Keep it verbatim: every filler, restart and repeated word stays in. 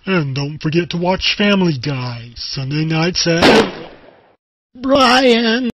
And don't forget to watch Family Guy, Sunday nights at... Brian!